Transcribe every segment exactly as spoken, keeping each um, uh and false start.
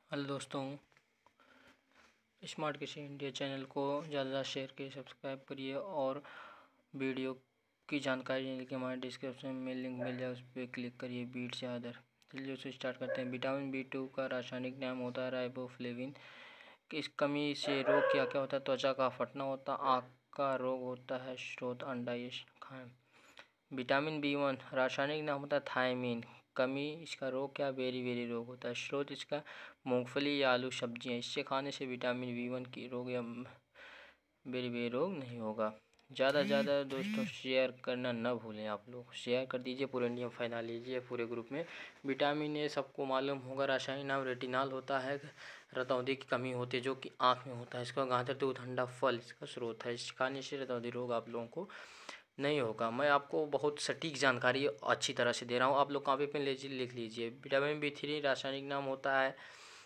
Hello दोस्तों, smart कृषि India channel को ज़्यादा ज़्यादा शेयर करिए, सब्सक्राइब करिए और वीडियो की जानकारी लेने के हमारे डिस्क्रिप्शन में लिंक मिल जाए, उस पर क्लिक करिए। बीट से आदर चलिए उसे स्टार्ट करते हैं। विटामिन बी टू का रासायनिक नाम होता है राइबोफ्लेविन। इस कमी से रोग क्या क्या होता है? त्वचा का फटना होता है, आँख का रोग होता है, स्रोत अंडा ये खाएं। विटामिन बी वन रासायनिक नाम होता है थायमीन। कमी इसका रोग क्या? बेरी बेरी रोग होता है। स्रोत इसका मूंगफली या आलू सब्जियां। इससे खाने से विटामिन बी वन की रोग या बेरी बेरी रोग नहीं होगा। ज़्यादा ज़्यादा दोस्तों शेयर करना न भूलें। आप लोग शेयर कर दीजिए, पूरे इंडिया में फैला लीजिए पूरे ग्रुप में। विटामिन ए सबको मालूम होगा, रासायनिक नाम रेटिनॉल होता है। रतौंधी की कमी होती है जो कि आँख में होता है। इसका गाजर दूध अंडा फल इसका स्रोत है। इस खाने से रतौंधी रोग आप लोगों को नहीं होगा। मैं आपको बहुत सटीक जानकारी अच्छी तरह से दे रहा हूँ, आप लोग कॉपी पेन लीजिए, लिख लीजिए। विटामिन बी थ्री रासायनिक नाम होता है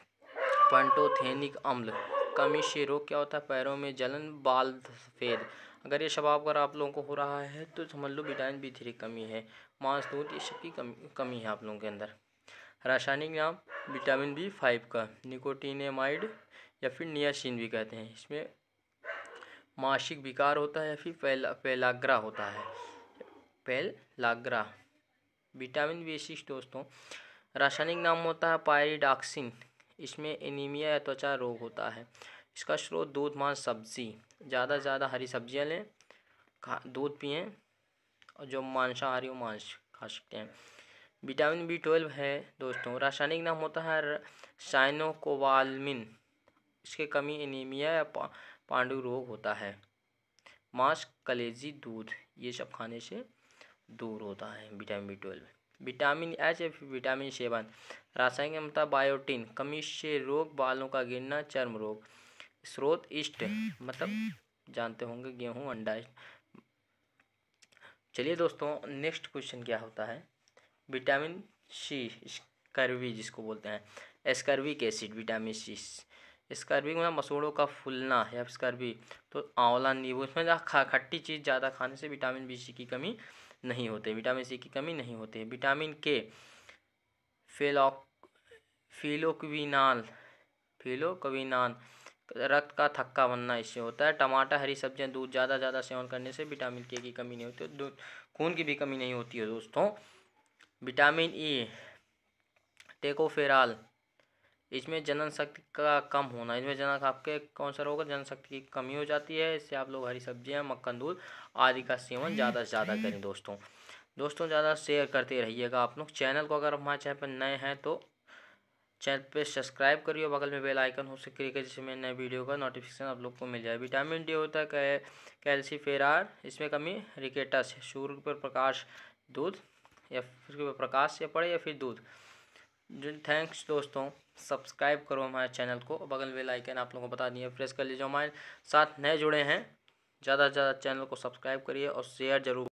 पैंटोथेनिक अम्ल। कमी से रोग क्या होता है? पैरों में जलन, बाल सफेद। अगर ये सब अगर आप लोगों को हो रहा है तो समझ लो विटामिन बी थ्री कमी है। मांस दूध ये सब की कमी कमी है आप लोगों के अंदर। रासायनिक नाम विटामिन बी फाइव का निकोटिनेमाइड या फिर नियासिन भी कहते हैं। इसमें मासिक विकार होता है या फिर पेला पेलाग्रा होता है, पेलाग्रा। विटामिन बी सिक्स दोस्तों रासायनिक नाम होता है पायरिडॉक्सिन। इसमें एनीमिया या त्वचा रोग होता है। इसका स्रोत दूध, मांस, सब्जी। ज़्यादा से ज़्यादा हरी सब्जियां लें, खा दूध पिएँ, और जो मांसाहारी हो मांस खा सकते हैं। विटामिन बी ट्वेल्व है दोस्तों रासायनिक नाम होता है साइनोकोबालमिन। इसके कमी एनीमिया या पा, पांडु रोग होता है। मांस, कलेजी, दूध ये सब खाने से दूर होता है vitamin B twelve. Vitamin H या फिर विटामिन सेवन रासायनिक नाम होता है बायोटिन। कमी से रोग, बालों का गिरना, चर्म रोग। स्रोत ईस्ट मतलब जानते होंगे गेहूं, अंडा। चलिए दोस्तों नेक्स्ट क्वेश्चन क्या होता है? विटामिन सी स्कर्वी जिसको बोलते हैं, ascorbic acid. Vitamin C scurvy में मसूड़ों का फूलना या स्कर्वी, तो आंवला, नींबू, इसमें खट्टी चीज़ ज़्यादा खाने से विटामिन बी सी की कमी नहीं होती, विटामिन सी की कमी नहीं होती है। विटामिन के फेलोक फिलोक्विनाल फिलोक्विनान रक्त का थक्का बनना इससे होता है। टमाटर, हरी सब्जियां, दूध ज़्यादा ज़्यादा सेवन करने से विटामिन के की कमी नहीं होती है, दूध खून की भी कमी नहीं होती है दोस्तों। विटामिन ई टेकोफेराल, इसमें जनन शक्ति का कम होना। इसमें जनक आपके कौन सा रोग है? जनशक्ति की कमी हो जाती है। इससे आप लोग हरी सब्जियां, मक्खन, दूध आदि का सेवन ज़्यादा से ज़्यादा करें दोस्तों। दोस्तों ज़्यादा शेयर करते रहिएगा आप लोग। चैनल को अगर हमारे चैनल पर नए हैं तो चैनल पे सब्सक्राइब करिए, बगल में बेल आइकन हो सके जिससे मैं नए वीडियो का नोटिफिकेशन आप लोग को मिल जाए। विटामिन डी होता है कैल्सीफेरार। इसमें कमी रिकेटस, सूर्य पर प्रकाश, दूध या फिर प्रकाश से पड़े या फिर दूध। थैंक्स दोस्तों, सब्सक्राइब करो हमारे चैनल को, बगल बेल आइकन आप लोगों को बता दिए प्रेस कर लीजिए। हमारे साथ नए जुड़े हैं, ज़्यादा से ज़्यादा चैनल को सब्सक्राइब करिए और शेयर जरूर